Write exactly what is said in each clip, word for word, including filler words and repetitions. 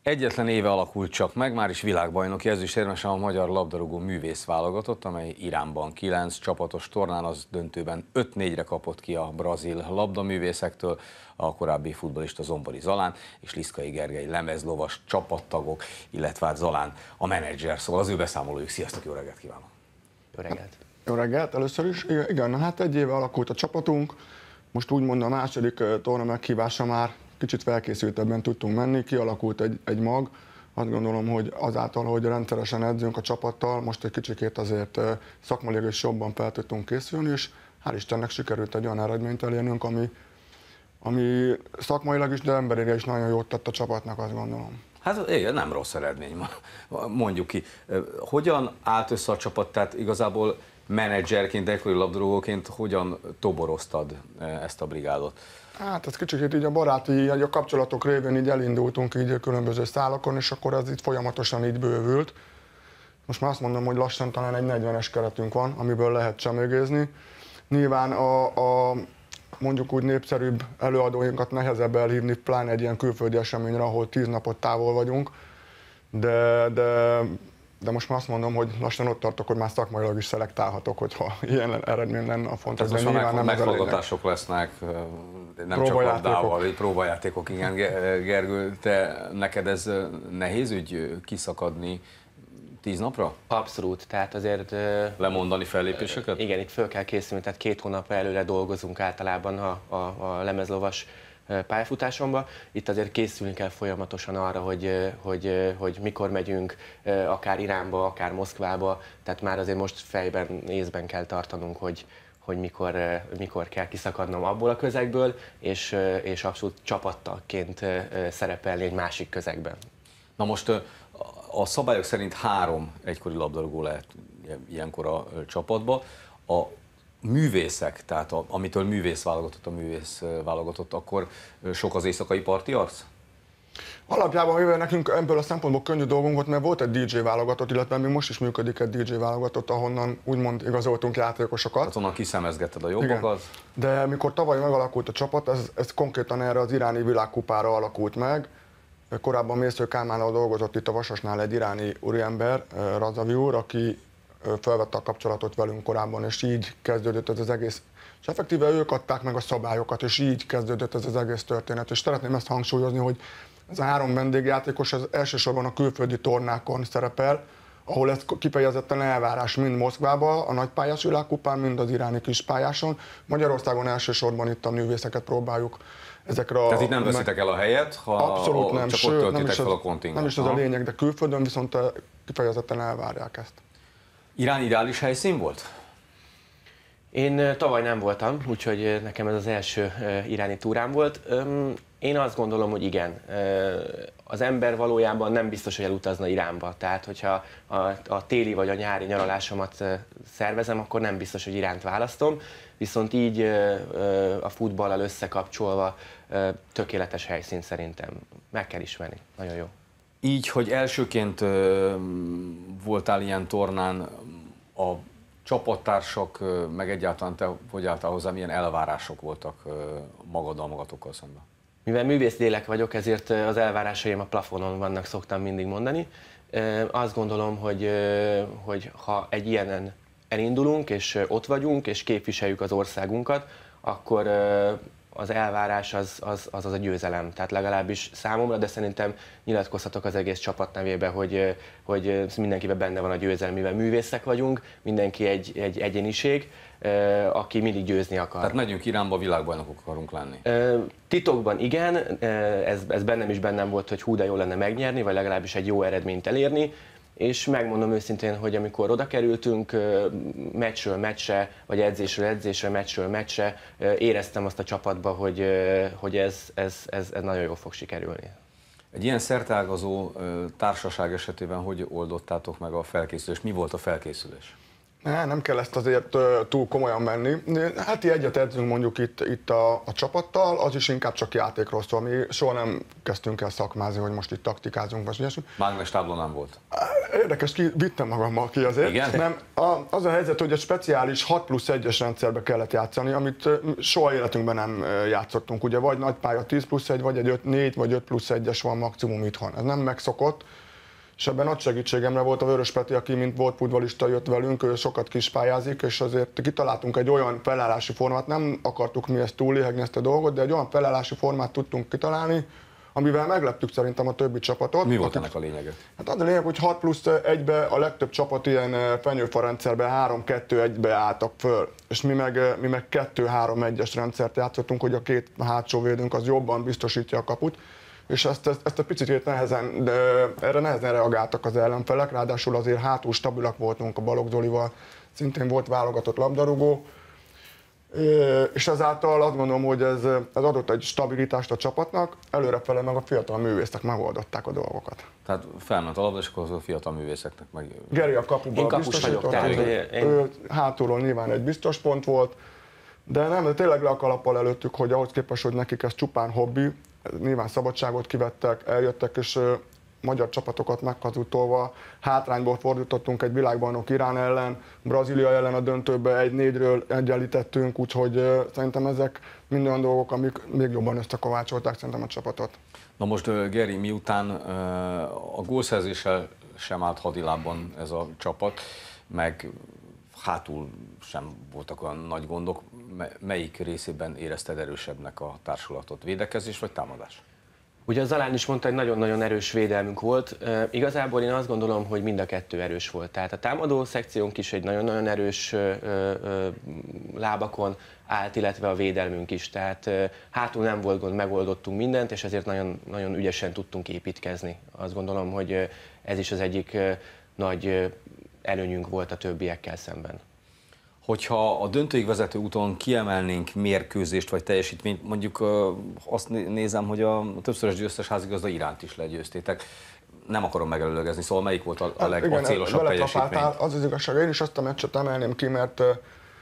Egyetlen éve alakult csak meg, már is világbajnoki ezüstérmes a magyar labdarúgó művész válogatott, amely Iránban kilenc csapatos tornán az döntőben öt négyre kapott ki a brazil labdaművészektől, a korábbi futballista Zombori Zalán és Liszkai Gergely lemezlovas csapattagok, illetve hát Zalán a menedzser, szóval az ő beszámolójuk. Sziasztok, jó reggelt kívánok! Jó reggelt! Jó reggelt, először is. Igen, na hát egy éve alakult a csapatunk, most úgymond a második torna meghívása már kicsit felkészültebben tudtunk menni, kialakult egy, egy mag. Azt gondolom, hogy azáltal, hogy rendszeresen edzünk a csapattal, most egy kicsikét azért szakmailag is jobban fel tudtunk készülni, és hál' Istennek sikerült egy olyan eredményt elérnünk, ami, ami szakmailag is, de emberileg is nagyon jót tett a csapatnak, azt gondolom. Hát igen, nem rossz eredmény, mondjuk ki. Hogyan állt össze a csapat, tehát igazából menedzserként, egykori labdarúgóként hogyan toboroztad ezt a brigádot? Hát ez kicsit így a baráti, a kapcsolatok révén így elindultunk így a különböző szálakon, és akkor ez itt folyamatosan így bővült. Most már azt mondom, hogy lassan talán egy negyvenes keretünk van, amiből lehet csemegézni. Nyilván a, a mondjuk úgy népszerűbb előadóinkat nehezebb elhívni, pláne egy ilyen külföldi eseményre, ahol tíz napot távol vagyunk, de, de, de most már azt mondom, hogy lassan ott tartok, hogy már szakmailag is szelektálhatok, hogyha ilyen eredmény lenne a fontos. Tehát most már meghallgatások lesznek, nem csak labdával, próbajátékok, igen. Gergő, te, neked ez nehéz ügy kiszakadni tíz napra? Abszolút, tehát azért... Lemondani fellépéseket? Igen, itt föl kell készülni, tehát két hónapra előre dolgozunk általában a, a, a lemezlovas pályafutásomba. Itt azért készülni kell folyamatosan arra, hogy, hogy, hogy mikor megyünk, akár Iránba, akár Moszkvába, tehát már azért most fejben, észben kell tartanunk, hogy, hogy mikor, mikor kell kiszakadnom abból a közegből, és, és abszolút csapattaként szerepelni egy másik közegben. Na most a szabályok szerint három egykori labdarúgó lehet ilyenkor a csapatba. A művészek, tehát a, amitől művész válogatott a művész válogatott, akkor sok az éjszakai parti arc? Alapjában, mivel nekünk ebből a szempontból könnyű dolgunk volt, mert volt egy dé dzsé válogatott, illetve még most is működik egy dé dzsé válogatott, ahonnan úgymond igazoltunk játékosokat. Tehát onnan kiszemezgetted a jobbakat? Igen. De mikor tavaly megalakult a csapat, ez, ez konkrétan erre az iráni világkupára alakult meg. Korábban Mésző Kálmánnal dolgozott itt a Vasasnál egy iráni úriember, Razavi úr, aki felvette a kapcsolatot velünk korábban, és így kezdődött ez az egész. És effektíve ők adták meg a szabályokat, és így kezdődött ez az egész történet. És szeretném ezt hangsúlyozni, hogy ez a három vendégjátékos az elsősorban a külföldi tornákon szerepel, ahol ez kifejezetten elvárás mind Moszkvába, a nagypályás világkupán, mind az iráni kispályáson. Magyarországon elsősorban itt a művészeket próbáljuk ezekre a... Tehát itt nem veszitek el a helyet, ha abszolút a, nem, csak sőt, ott töltitek nem is fel az, a kontingent. Nem is az a lényeg, de külföldön viszont kifejezetten elvárják ezt. Irán ideális helyszín volt? Én tavaly nem voltam, úgyhogy nekem ez az első iráni túrám volt. Én azt gondolom, hogy igen. Az ember valójában nem biztos, hogy elutazna Iránba. Tehát, hogyha a, a téli vagy a nyári nyaralásomat szervezem, akkor nem biztos, hogy Iránt választom. Viszont így a futballal összekapcsolva tökéletes helyszín szerintem. Meg kell ismerni. Nagyon jó. Így, hogy elsőként voltál ilyen tornán, a csapattársak, meg egyáltalán te hogy álltál hozzá, milyen elvárások voltak magaddal, magatokkal szemben? Mivel művész lélek vagyok, ezért az elvárásaim a plafonon vannak, szoktam mindig mondani. Azt gondolom, hogy, hogy ha egy ilyenen elindulunk, és ott vagyunk, és képviseljük az országunkat, akkor az elvárás az az, az az a győzelem. Tehát legalábbis számomra, de szerintem nyilatkozhatok az egész csapat nevében, hogy, hogy mindenkiben benne van a győzelem, mivel művészek vagyunk, mindenki egy, egy egyéniség, aki mindig győzni akar. Tehát megyünk Iránba, világbajnokok akarunk lenni. Titokban igen, ez, ez bennem is bennem volt, hogy hú, de jó lenne megnyerni, vagy legalábbis egy jó eredményt elérni. És megmondom őszintén, hogy amikor oda kerültünk meccsről meccsre, vagy edzésről edzésre, meccsről meccsre, éreztem azt a csapatba, hogy, hogy ez, ez, ez, ez nagyon jól fog sikerülni. Egy ilyen szerteágazó társaság esetében hogy oldottátok meg a felkészülést? Mi volt a felkészülés? Ne, nem kell ezt azért túl komolyan menni. Heti egyet edzünk mondjuk itt, itt a, a csapattal, az is inkább csak játékról szól. Mi soha nem kezdtünk el szakmázni, hogy most itt taktikázunk, vagy ilyesmi. Mágnes tábló nem volt? Érdekes, ki vittem magammal ki azért. Igen? Nem, a, az a helyzet, hogy egy speciális hat plusz egyes rendszerbe kellett játszani, amit soha életünkben nem játszottunk. Ugye vagy nagypálya tíz plusz egy, vagy egy öt négy, vagy öt plusz egyes van maximum itthon. Ez nem megszokott. És ebben nagy segítségemre volt a Vörös Peti, aki mint volt futballista jött velünk, ő sokat kispályázik, és azért kitaláltunk egy olyan felállási formát, nem akartuk mi ezt túlléhegni ezt a dolgot, de egy olyan felállási formát tudtunk kitalálni, amivel megleptük szerintem a többi csapatot. Mi volt akik, ennek a lényege? Hát az a lényeg, hogy hat plusz egybe a legtöbb csapat ilyen fenyőfa rendszerben három kettő egybe álltak föl, és mi meg, mi meg kettő három egyes rendszert játszottunk, hogy a két hátsó védőnk az jobban biztosítja a kaput. És ezt, ezt, ezt a picit nehezen, de erre nehezen reagáltak az ellenfelek, ráadásul azért hátul stabilak voltunk a Balogh Zolival, szintén volt válogatott labdarúgó, és ezáltal azt gondolom, hogy ez, ez adott egy stabilitást a csapatnak, előrefele meg a fiatal művészek megoldották a dolgokat. Tehát felment a labda, és akkor a fiatal művészeknek meg... Geri a kapuban biztosított, tehát, én... hátulról nyilván egy biztos pont volt, de nem, de tényleg le a kalappal előttük, hogy ahhoz képest, hogy nekik ez csupán hobbi, nyilván szabadságot kivettek, eljöttek, és uh, magyar csapatokat meghazudtolva hátrányból fordítottunk egy világbajnok Irán ellen, Brazília ellen a döntőbe egy négyről egyenlítettünk, úgyhogy uh, szerintem ezek mind olyan dolgok, amik még jobban összekovácsolták szerintem a csapatot. Na most uh, Geri, miután uh, a gólszerzéssel sem állt hadilábban ez a csapat, meg hátul sem voltak olyan nagy gondok, melyik részében érezted erősebbnek a társulatot? Védekezés vagy támadás? Ugye az Zalán is mondta, hogy nagyon-nagyon erős védelmünk volt. E, igazából én azt gondolom, hogy mind a kettő erős volt. Tehát a támadó szekciónk is egy nagyon-nagyon erős ö, ö, lábakon állt, illetve a védelmünk is. Tehát ö, hátul nem volt gond, megoldottunk mindent, és ezért nagyon, nagyon ügyesen tudtunk építkezni. Azt gondolom, hogy ez is az egyik ö, nagy ö, előnyünk volt a többiekkel szemben. Hogyha a döntőig vezető úton kiemelnénk mérkőzést vagy teljesítményt, mondjuk azt nézem, hogy a többszörös győztes házigazda Iránt is legyőztétek. Nem akarom megelőlegezni, szóval melyik volt a, a legacélosabb teljesítmény? Az az igazság, én is azt a meccset emelném ki, mert uh,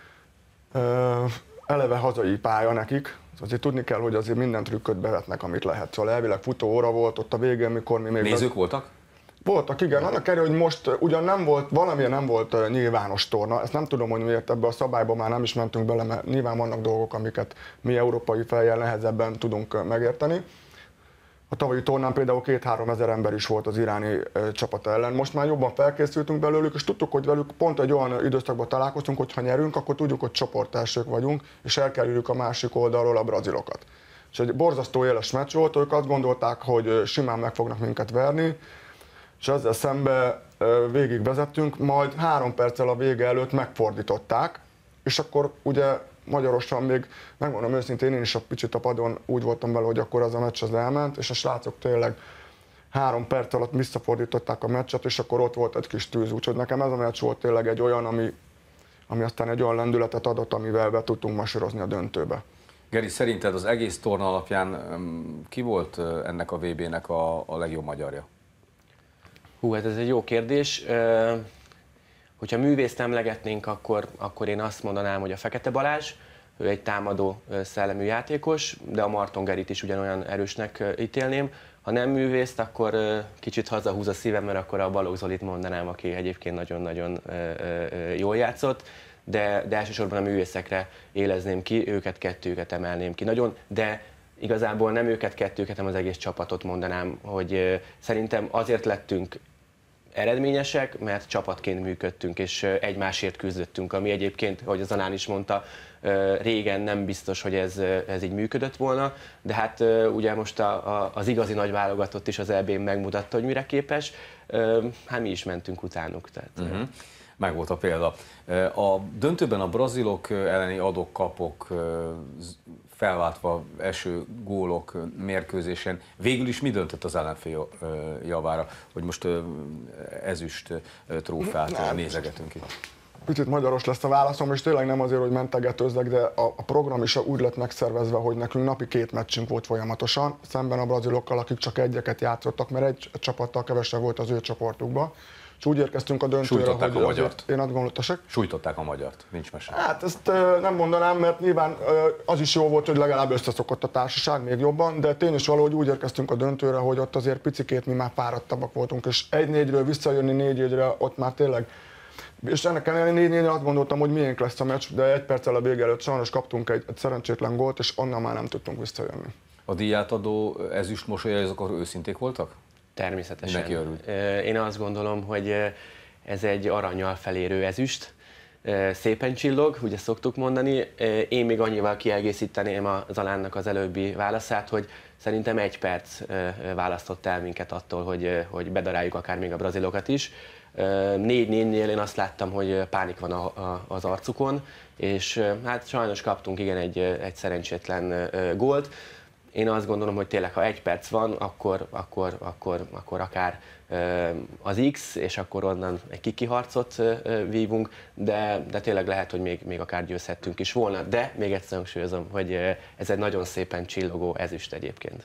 uh, eleve hazai pálya nekik. Azért tudni kell, hogy azért minden trükköt bevetnek, amit lehet. Szóval elvileg futó óra volt ott a végén, mikor mi még... Nézők be... voltak? Voltak, igen. Annak ellenére, hogy most ugyan nem volt, valamilyen nem volt nyilvános torna, ezt nem tudom, hogy miért ebbe a szabályba már nem is mentünk bele, mert nyilván vannak dolgok, amiket mi európai fejjel nehezebben tudunk megérteni. A tavalyi tornán például két-három ezer ember is volt az iráni csapat ellen. Most már jobban felkészültünk belőlük, és tudtuk, hogy velük pont egy olyan időszakban találkoztunk, hogy ha nyerünk, akkor tudjuk, hogy csoportelsők vagyunk, és elkerüljük a másik oldalról a brazilokat. És egy borzasztó éles meccs volt, ők azt gondolták, hogy simán meg fognak minket verni, és ezzel szembe végig vezettünk, majd három perccel a vége előtt megfordították, és akkor ugye magyarosan még, megmondom őszintén, én is a picit a padon úgy voltam vele, hogy akkor az a meccs az elment, és a srácok tényleg három perc alatt visszafordították a meccset, és akkor ott volt egy kis tűz, úgyhogy nekem ez a meccs volt tényleg egy olyan, ami, ami aztán egy olyan lendületet adott, amivel be tudtunk masírozni a döntőbe. Geri, szerinted az egész torna alapján ki volt ennek a vé bének a, a legjobb magyarja? Hú, hát ez egy jó kérdés. Uh, hogyha művészt emlegetnénk, akkor, akkor én azt mondanám, hogy a Fekete Balázs, ő egy támadó szellemű játékos, de a Marton Gerit is ugyanolyan erősnek ítélném. Ha nem művészt, akkor uh, kicsit hazahúz a szívem, mert akkor a Balogh Zolit mondanám, aki egyébként nagyon-nagyon uh, uh, jól játszott, de, de elsősorban a művészekre élezném ki, őket kettőket emelném ki nagyon, de igazából nem őket kettőket, hanem az egész csapatot mondanám, hogy uh, szerintem azért lettünk eredményesek, mert csapatként működtünk, és egymásért küzdöttünk, ami egyébként, ahogy az Anán is mondta, régen nem biztos, hogy ez, ez így működött volna, de hát ugye most a, a, az igazi nagy válogatott is az é bén megmutatta, hogy mire képes, hát mi is mentünk utánuk. Tehát. Uh-huh. Meg volt a példa. A döntőben a brazilok elleni adok-kapok felváltva eső gólok mérkőzésen végül is mi döntött az ellenfél javára, hogy most ezüst trófeát nézegetünk itt? Picit magyaros lesz a válaszom, és tényleg nem azért, hogy mentegetőzzek, de a, a program is úgy lett megszervezve, hogy nekünk napi két meccsünk volt folyamatosan, szemben a brazilokkal, akik csak egyeket játszottak, mert egy csapattal kevesebb volt az ő csoportukban. és úgy érkeztünk a döntőre, Sújtották hogy a magyart. én azt gondoltam, Sújtották a magyart, nincs mese. hát ezt ö, nem mondanám, mert nyilván ö, az is jó volt, hogy legalább összeszokott a társaság még jobban, de tény is valahogy úgy érkeztünk a döntőre, hogy ott azért picikét mi már fáradtabbak voltunk, és egy négyről visszajönni négy egyre ott már tényleg. És ennek ellenére négy négyre azt gondoltam, hogy miénk lesz a meccs, de egy perccel a vége előtt sajnos kaptunk egy, egy szerencsétlen gólt, és onnan már nem tudtunk visszajönni. A díjátadó ezüst mosolyai azok őszinték voltak? Természetesen. Mindenki örült. Én azt gondolom, hogy ez egy arannyal felérő ezüst. Szépen csillog, ugye szoktuk mondani. Én még annyival kiegészíteném a Zalánnak az előbbi válaszát, hogy szerintem egy perc választott el minket attól, hogy, hogy bedaráljuk akár még a brazilokat is. négy négynél én azt láttam, hogy pánik van a, a, az arcukon, és hát sajnos kaptunk igen egy, egy szerencsétlen gólt. Én azt gondolom, hogy tényleg, ha egy perc van, akkor, akkor, akkor, akkor akár az X, és akkor onnan egy kikiharcot vívunk, de, de tényleg lehet, hogy még, még akár győzhettünk is volna. De még egyszer hangsúlyozom, hogy ez egy nagyon szépen csillogó ezüst egyébként.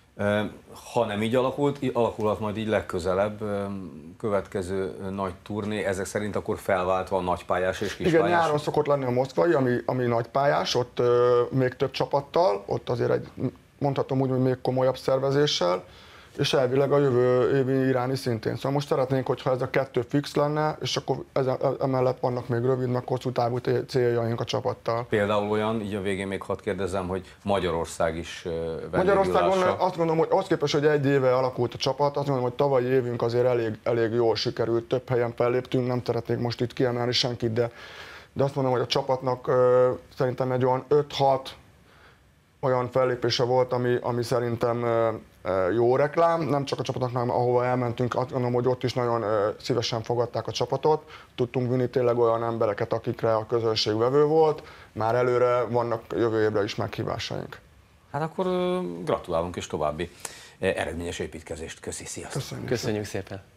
Ha nem így alakult, alakulhat majd így legközelebb következő nagy turné, ezek szerint akkor felváltva a nagypályás és kispályás? Igen, nyáron szokott lenni a moszkvai, ami, ami nagypályás, ott ö, még több csapattal, ott azért egy, mondhatom úgy, hogy még komolyabb szervezéssel, és elvileg a jövő évi iráni szintén. Szóval most szeretnénk, hogyha ez a kettő fix lenne, és akkor ez, emellett vannak még rövid, meg hosszú távú céljaink a csapattal. Például olyan, így a végén még hadd kérdezem, hogy Magyarország is Magyarországon azt gondolom, hogy az képest, hogy egy éve alakult a csapat, azt gondolom, hogy tavalyi évünk azért elég, elég jól sikerült, több helyen felléptünk, nem szeretnék most itt kiemelni senkit, de, de azt mondom, hogy a csapatnak ö, szerintem egy olyan öt-hat olyan fellépése volt, ami, ami szerintem jó reklám, nem csak a csapatoknak, hanem ahova elmentünk, azt gondolom, hogy ott is nagyon szívesen fogadták a csapatot. Tudtunk vinni tényleg olyan embereket, akikre a közönség vevő volt, már előre vannak jövő évre is meghívásaink. Hát akkor gratulálunk és további eredményes építkezést. Köszi, sziasztok! Köszönjük, Köszönjük szépen!